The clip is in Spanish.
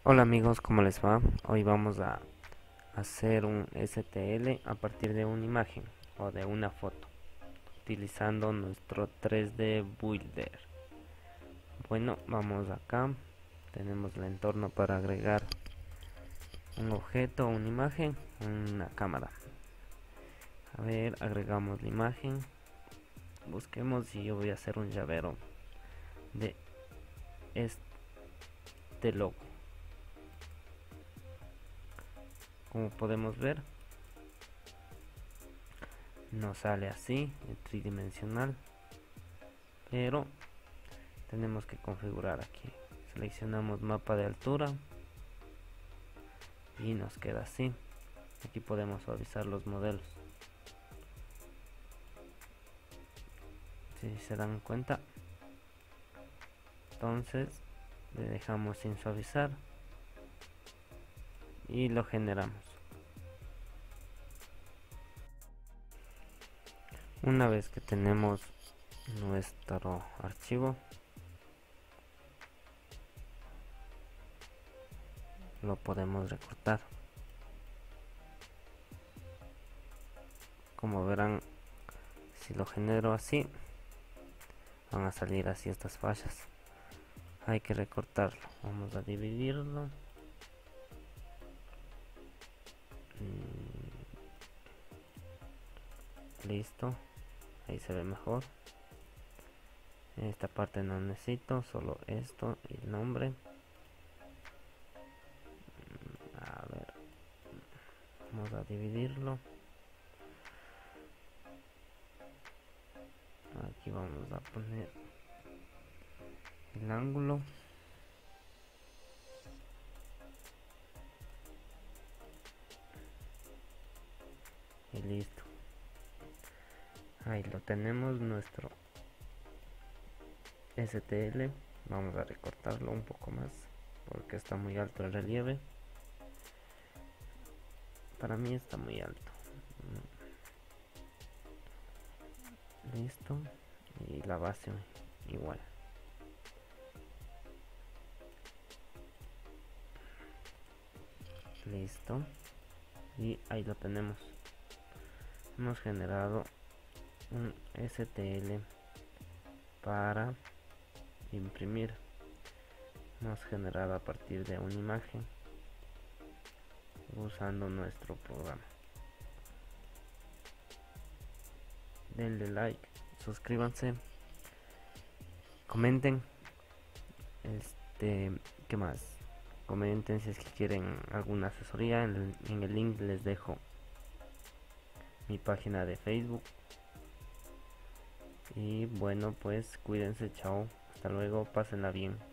Hola amigos, ¿cómo les va? Hoy vamos a hacer un STL a partir de una imagen o de una foto utilizando nuestro 3D Builder. Bueno, vamos acá, tenemos el entorno para agregar un objeto, una imagen, una cámara. A ver, agregamos la imagen, busquemos y yo voy a hacer un llavero de este logo. Como podemos ver, nos sale así, tridimensional, pero tenemos que configurar aquí. Seleccionamos mapa de altura y nos queda así. Aquí podemos suavizar los modelos. Si se dan cuenta, entonces le dejamos sin suavizar y lo generamos. Una vez que tenemos nuestro archivo, lo podemos recortar. Como verán, si lo genero así, van a salir así estas fallas. Hay que recortarlo. Vamos a dividirlo. Listo, ahí se ve mejor. En esta parte no necesito, solo esto y el nombre. A ver, vamos a dividirlo. Aquí vamos a poner el ángulo. Y listo. Ahí lo tenemos, nuestro STL. Vamos a recortarlo un poco más porque está muy alto el relieve. Para mí está muy alto. Listo. Y la base igual. Listo. Y ahí lo tenemos. Hemos generado un STL para imprimir. Hemos generado a partir de una imagen usando nuestro programa. Denle like, suscríbanse, comenten. ¿Qué más? Comenten si es que quieren alguna asesoría. En el link les dejo mi página de Facebook. Y bueno, pues cuídense, chao, hasta luego, pásenla bien.